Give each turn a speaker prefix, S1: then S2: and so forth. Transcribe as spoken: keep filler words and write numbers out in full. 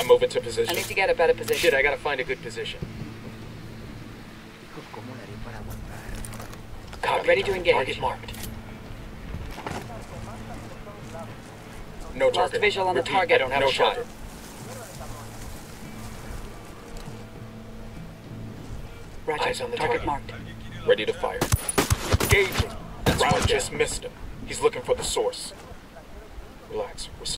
S1: I'm moving to position.
S2: I need to get a better position.
S1: Shit, I gotta find a good position. Copy.
S2: Ready to engage.
S1: Target marked. No
S2: Lost
S1: target.
S2: visual on the
S1: Repeat,
S2: target.
S1: I don't have
S2: No
S1: a shot.
S2: target. Roger.
S1: Eyes on the
S2: target,
S1: target.
S2: marked.
S1: Ready to fire. Engaging. That's Round just missed him. He's looking for the source. Relax. We're